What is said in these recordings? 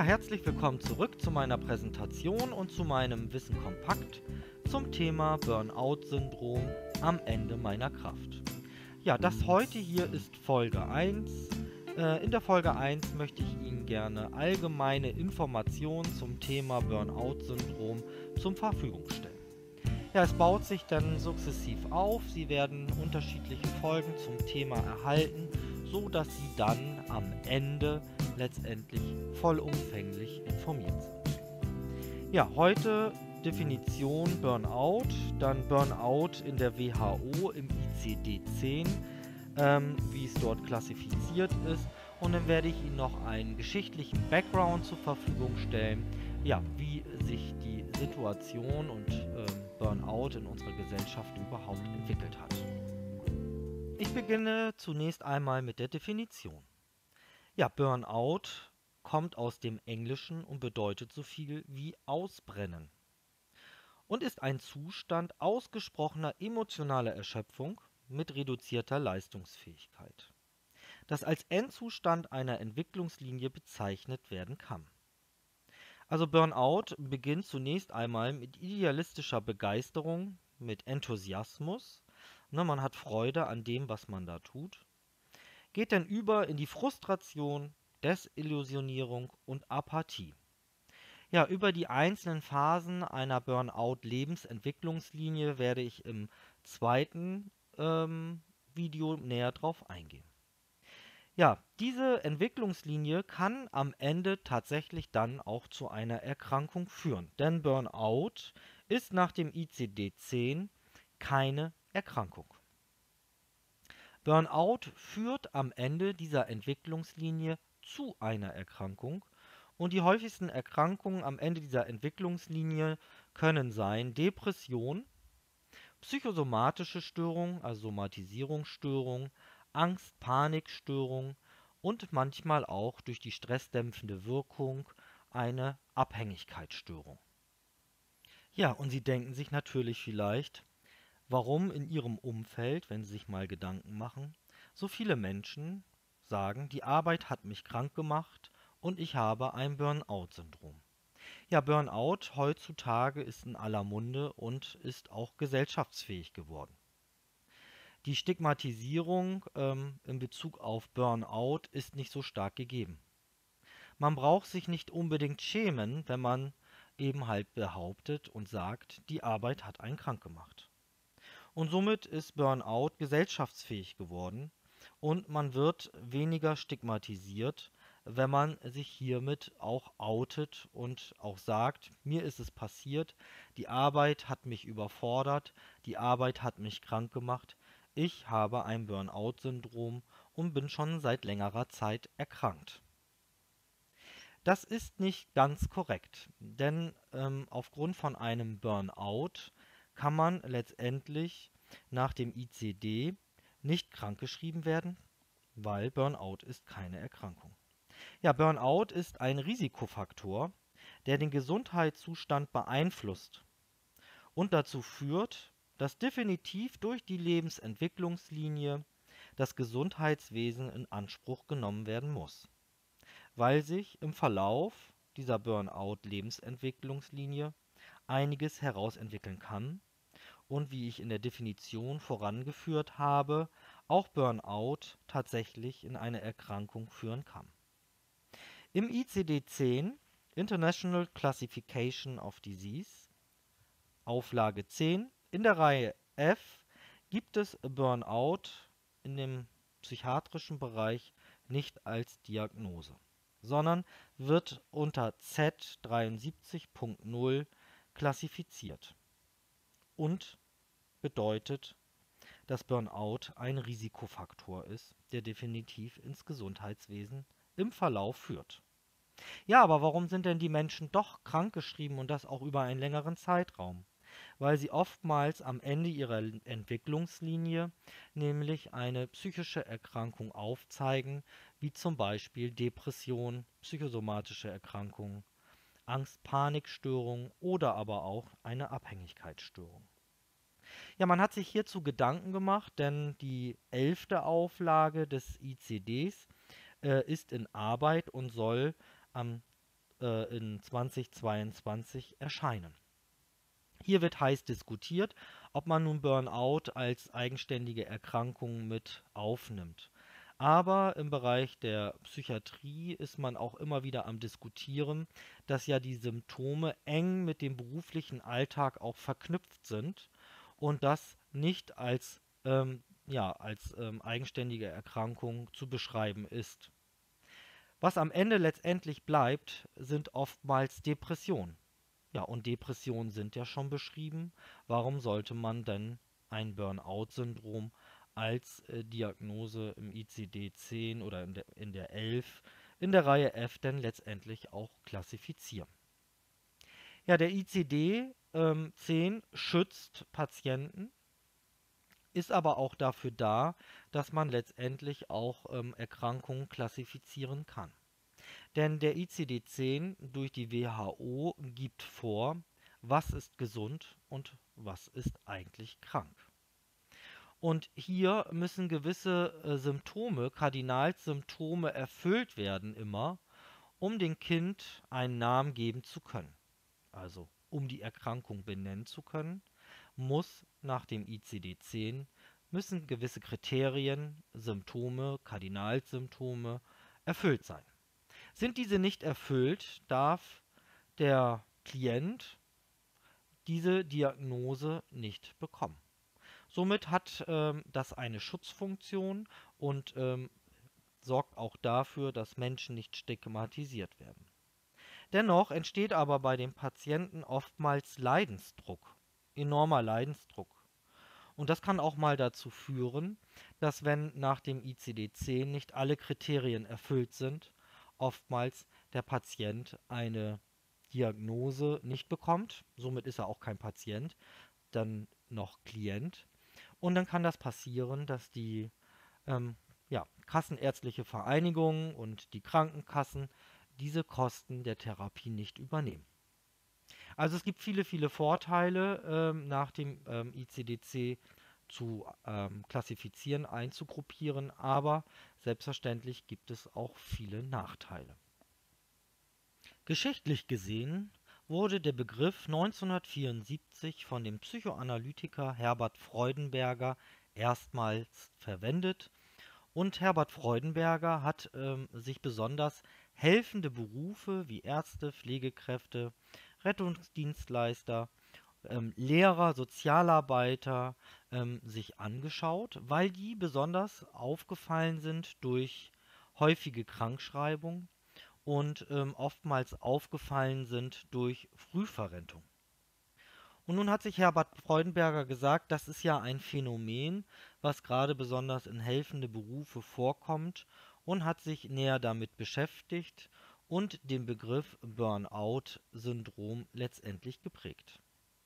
Herzlich willkommen zurück zu meiner Präsentation und zu meinem Wissen kompakt zum Thema Burnout-Syndrom am Ende meiner Kraft. Ja, das heute hier ist Folge 1. In der Folge 1 möchte ich Ihnen gerne allgemeine Informationen zum Thema Burnout-Syndrom zur Verfügung stellen. Ja, es baut sich dann sukzessiv auf. Sie werden unterschiedliche Folgen zum Thema erhalten, so dass Sie dann am Ende letztendlich vollumfänglich informiert sind. Ja, heute Definition Burnout, dann Burnout in der WHO im ICD-10, wie es dort klassifiziert ist, und dann werde ich Ihnen noch einen geschichtlichen Background zur Verfügung stellen, ja, wie sich die Situation und Burnout in unserer Gesellschaft überhaupt entwickelt hat. Ich beginne zunächst einmal mit der Definition. Ja, Burnout kommt aus dem Englischen und bedeutet so viel wie ausbrennen und ist ein Zustand ausgesprochener emotionaler Erschöpfung mit reduzierter Leistungsfähigkeit, das als Endzustand einer Entwicklungslinie bezeichnet werden kann. Also Burnout beginnt zunächst einmal mit idealistischer Begeisterung, mit Enthusiasmus, man hat Freude an dem, was man da tut, geht dann über in die Frustration, Desillusionierung und Apathie. Ja, über die einzelnen Phasen einer Burnout-Lebensentwicklungslinie werde ich im zweiten Video näher drauf eingehen. Ja, diese Entwicklungslinie kann am Ende tatsächlich dann auch zu einer Erkrankung führen, denn Burnout ist nach dem ICD-10 keine Erkrankung. Burnout führt am Ende dieser Entwicklungslinie zu einer Erkrankung und die häufigsten Erkrankungen am Ende dieser Entwicklungslinie können sein Depression, psychosomatische Störungen, also Somatisierungsstörungen, Angst-Panik-Störungen und manchmal auch durch die stressdämpfende Wirkung eine Abhängigkeitsstörung. Ja, und Sie denken sich natürlich vielleicht, warum in Ihrem Umfeld, wenn Sie sich mal Gedanken machen, so viele Menschen sagen, die Arbeit hat mich krank gemacht und ich habe ein Burnout-Syndrom. Ja, Burnout heutzutage ist in aller Munde und ist auch gesellschaftsfähig geworden. Die Stigmatisierung in Bezug auf Burnout ist nicht so stark gegeben. Man braucht sich nicht unbedingt schämen, wenn man eben halt behauptet und sagt, die Arbeit hat einen krank gemacht. Und somit ist Burnout gesellschaftsfähig geworden und man wird weniger stigmatisiert, wenn man sich hiermit auch outet und auch sagt, mir ist es passiert, die Arbeit hat mich überfordert, die Arbeit hat mich krank gemacht, ich habe ein Burnout-Syndrom und bin schon seit längerer Zeit erkrankt. Das ist nicht ganz korrekt, denn aufgrund von einem Burnout kann man letztendlich nach dem ICD nicht krankgeschrieben werden, weil Burnout ist keine Erkrankung. Ja, Burnout ist ein Risikofaktor, der den Gesundheitszustand beeinflusst und dazu führt, dass definitiv durch die Lebensentwicklungslinie das Gesundheitswesen in Anspruch genommen werden muss, weil sich im Verlauf dieser Burnout-Lebensentwicklungslinie einiges herausentwickeln kann und wie ich in der Definition vorangeführt habe, auch Burnout tatsächlich in eine Erkrankung führen kann. Im ICD-10, International Classification of Disease, Auflage 10, in der Reihe F gibt es Burnout in dem psychiatrischen Bereich nicht als Diagnose, sondern wird unter Z73.0 klassifiziert und bedeutet, dass Burnout ein Risikofaktor ist, der definitiv ins Gesundheitswesen im Verlauf führt. Ja, aber warum sind denn die Menschen doch krankgeschrieben und das auch über einen längeren Zeitraum? Weil sie oftmals am Ende ihrer Entwicklungslinie nämlich eine psychische Erkrankung aufzeigen, wie zum Beispiel Depression, psychosomatische Erkrankungen, Angst-Panik-Störungen oder aber auch eine Abhängigkeitsstörung. Ja, man hat sich hierzu Gedanken gemacht, denn die 11. Auflage des ICDs ist in Arbeit und soll am in 2022 erscheinen. Hier wird heiß diskutiert, ob man nun Burnout als eigenständige Erkrankung mit aufnimmt. Aber im Bereich der Psychiatrie ist man auch immer wieder am Diskutieren, dass ja die Symptome eng mit dem beruflichen Alltag auch verknüpft sind und das nicht als eigenständige Erkrankung zu beschreiben ist. Was am Ende letztendlich bleibt, sind oftmals Depressionen. Ja, und Depressionen sind ja schon beschrieben. Warum sollte man denn ein Burnout-Syndrom als Diagnose im ICD-10 oder in der 11 in der Reihe F denn letztendlich auch klassifizieren? Ja, der ICD-10 schützt Patienten, ist aber auch dafür da, dass man letztendlich auch Erkrankungen klassifizieren kann. Denn der ICD-10 durch die WHO gibt vor, was ist gesund und was ist eigentlich krank. Und hier müssen gewisse Symptome, Kardinalsymptome erfüllt werden immer, um dem Kind einen Namen geben zu können. Also um die Erkrankung benennen zu können, muss nach dem ICD-10 müssen gewisse Kriterien, Symptome, Kardinalsymptome erfüllt sein. Sind diese nicht erfüllt, darf der Klient diese Diagnose nicht bekommen. Somit hat das eine Schutzfunktion und sorgt auch dafür, dass Menschen nicht stigmatisiert werden. Dennoch entsteht aber bei den Patienten oftmals Leidensdruck, enormer Leidensdruck. Und das kann auch mal dazu führen, dass wenn nach dem ICD-10 nicht alle Kriterien erfüllt sind, oftmals der Patient eine Diagnose nicht bekommt. Somit ist er auch kein Patient, dann noch Klient. Und dann kann das passieren, dass die Kassenärztliche Vereinigung und die Krankenkassen diese Kosten der Therapie nicht übernehmen. Also es gibt viele, viele Vorteile nach dem ICD-10 zu klassifizieren, einzugruppieren, aber selbstverständlich gibt es auch viele Nachteile. Geschichtlich gesehen wurde der Begriff 1974 von dem Psychoanalytiker Herbert Freudenberger erstmals verwendet und Herbert Freudenberger hat sich besonders helfende Berufe wie Ärzte, Pflegekräfte, Rettungsdienstleister, Lehrer, Sozialarbeiter sich angeschaut, weil die besonders aufgefallen sind durch häufige Krankschreibung und oftmals aufgefallen sind durch Frühverrentung. Und nun hat sich Herbert Freudenberger gesagt, das ist ja ein Phänomen, was gerade besonders in helfende Berufe vorkommt und hat sich näher damit beschäftigt und den Begriff Burnout-Syndrom letztendlich geprägt.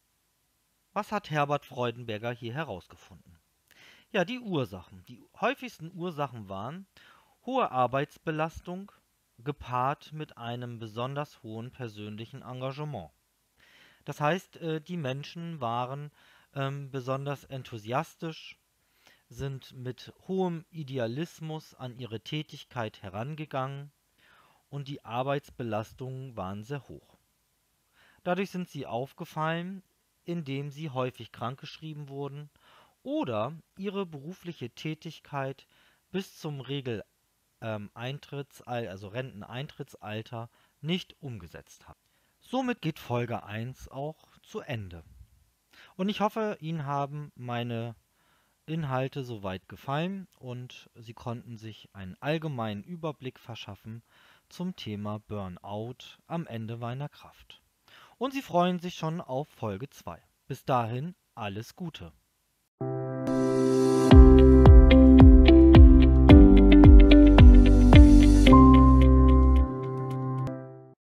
Was hat Herbert Freudenberger hier herausgefunden? Ja, die Ursachen. Die häufigsten Ursachen waren hohe Arbeitsbelastung gepaart mit einem besonders hohen persönlichen Engagement. Das heißt, die Menschen waren besonders enthusiastisch, sind mit hohem Idealismus an ihre Tätigkeit herangegangen und die Arbeitsbelastungen waren sehr hoch. Dadurch sind sie aufgefallen, indem sie häufig krankgeschrieben wurden oder ihre berufliche Tätigkeit bis zum also Renteneintrittsalter nicht umgesetzt haben. Somit geht Folge 1 auch zu Ende. Und ich hoffe, Ihnen haben meine Inhalte soweit gefallen und Sie konnten sich einen allgemeinen Überblick verschaffen zum Thema Burnout am Ende meiner Kraft. Und Sie freuen sich schon auf Folge 2. Bis dahin alles Gute.